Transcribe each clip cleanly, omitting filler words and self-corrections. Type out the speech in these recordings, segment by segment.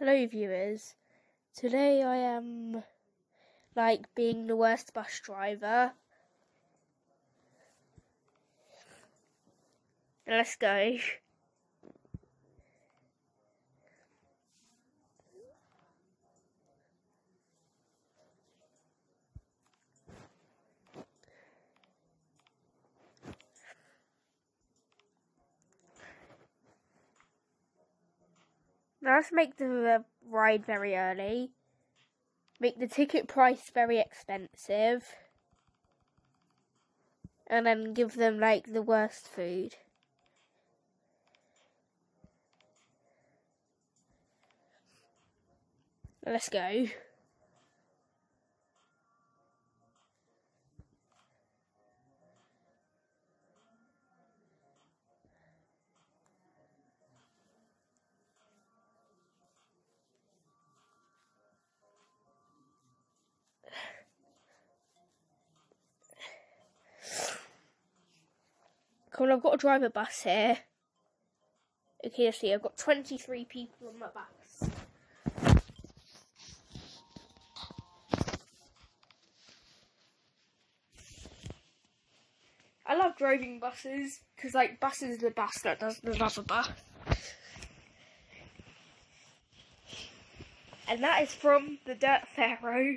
Hello viewers, today I am being the worst bus driver. Let's go. Now let's make the ride very early. Make the ticket price very expensive. And then give them the worst food. Let's go. Come on, I've got to drive a bus here. Okay, let's see, I've got 23 people on my bus. I love driving buses, because buses are the bus that does another bus. And that is from the Dirt Pharaoh.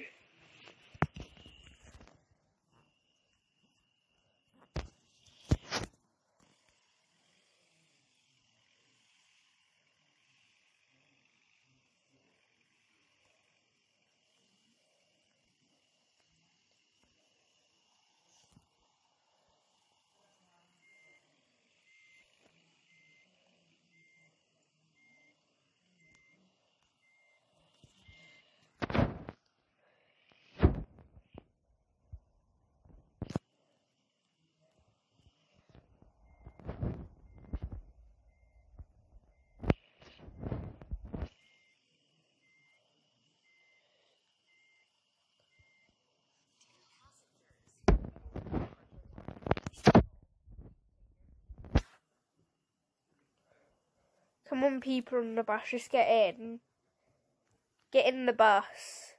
Come on, people on the bus, just get in. Get in the bus.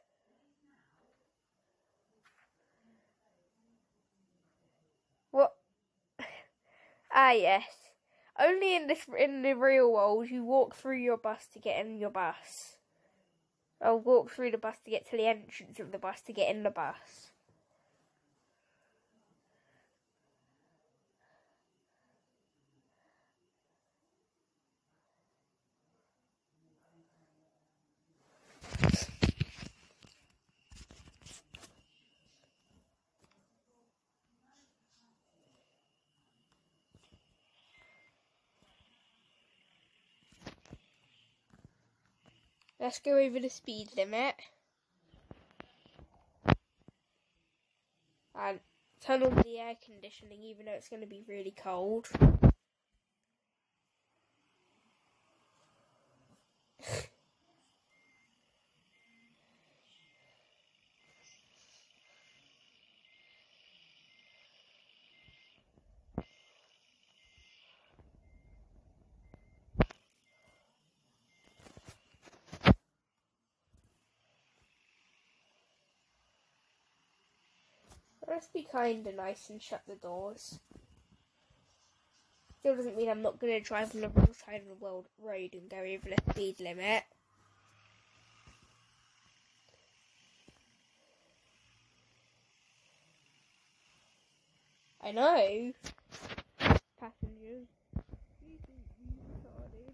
What? Ah, yes. Only in the real world, you walk through your bus to get in your bus. Or walk through the bus to get to the entrance of the bus to get in the bus. Let's go over the speed limit. And turn on the air conditioning even though it's going to be really cold. Let's be kind and nice and shut the doors. Still doesn't mean I'm not going to drive on the wrong side of the road and go over the speed limit. I know. Passengers. You think you started?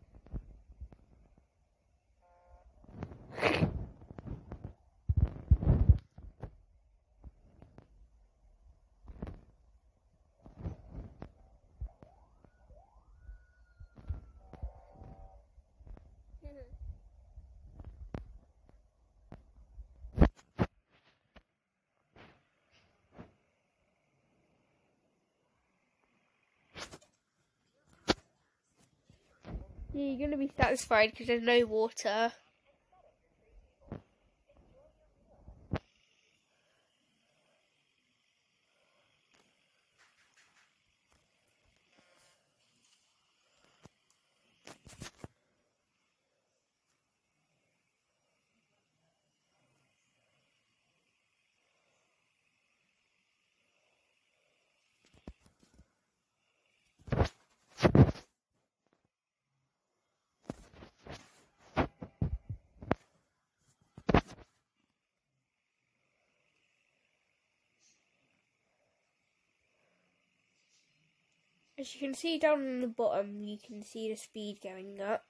Yeah, you're going to be satisfied because there's no water. As you can see down on the bottom, you can see the speed going up.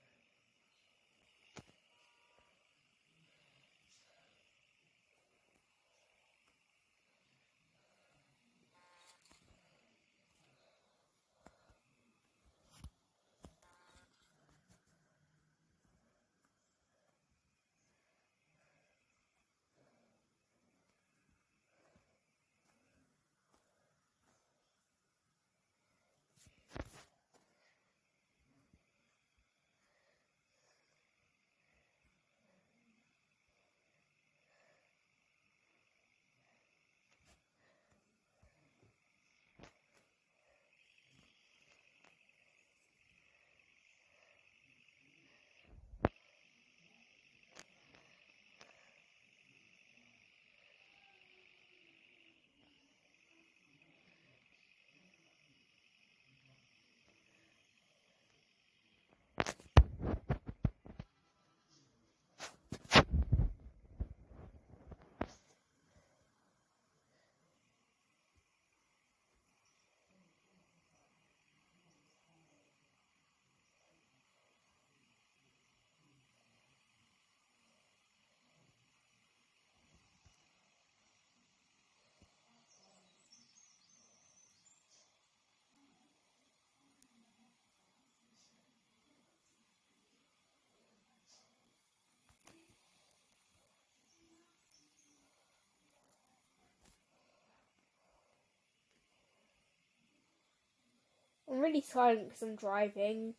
I'm really silent because I'm driving.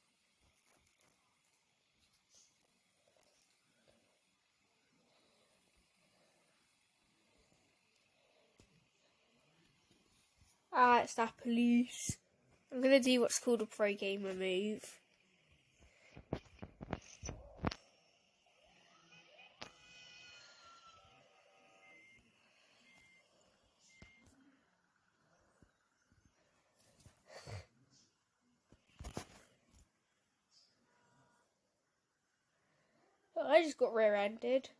Ah, it's that police. I'm going to do what's called a pro gamer move. I just got rear-ended.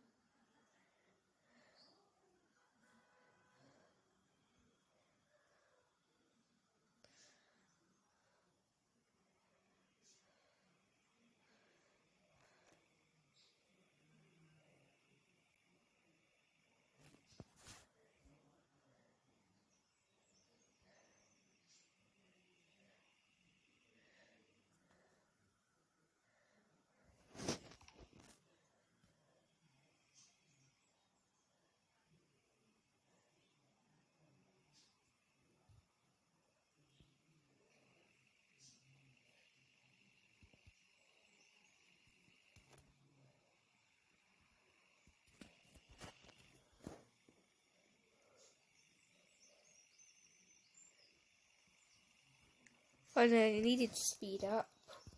I know, I needed to speed up.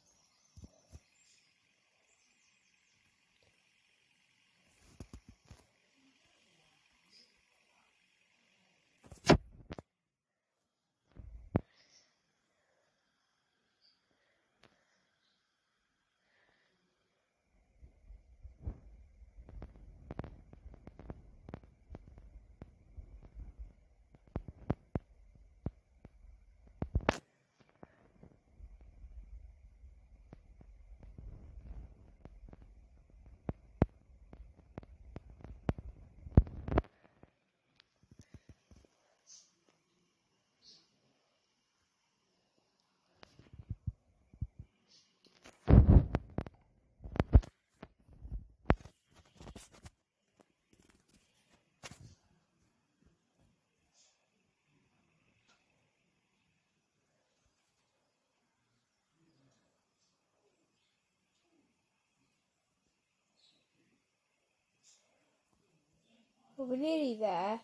Well, we're nearly there.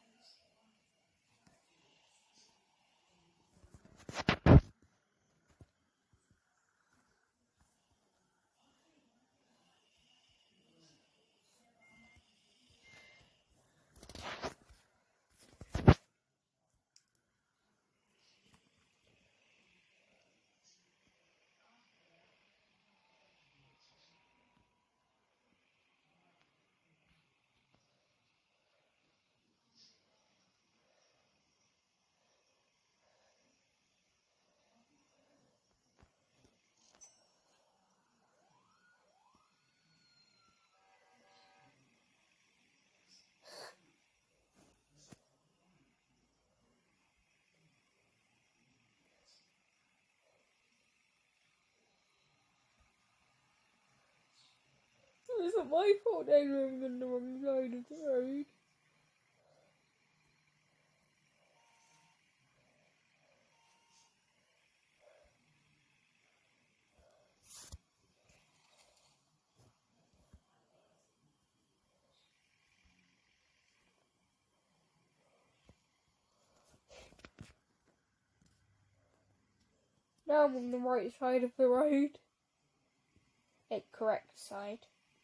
wasn't my fault they were on the wrong side of the road. Now I'm on the right side of the road. Correct side.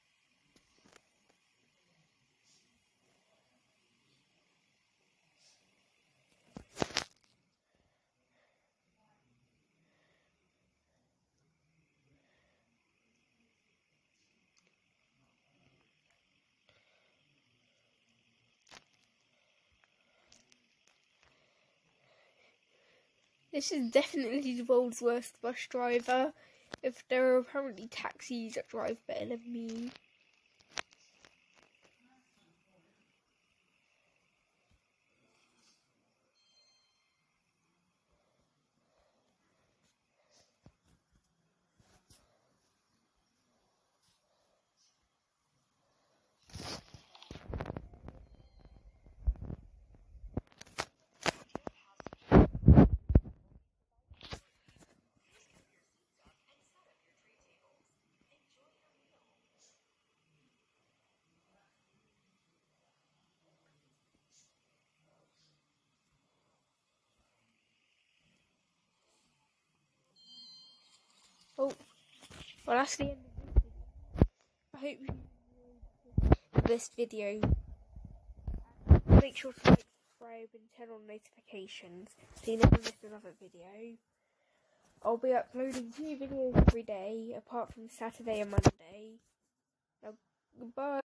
This is definitely the world's worst bus driver. If there are apparently taxis that drive better than me. Oh, well that's the end of this video. I hope you enjoyed this video. Make sure to like, subscribe and turn on notifications so you never miss another video. I'll be uploading 2 videos every day apart from Saturday and Monday. Now, goodbye.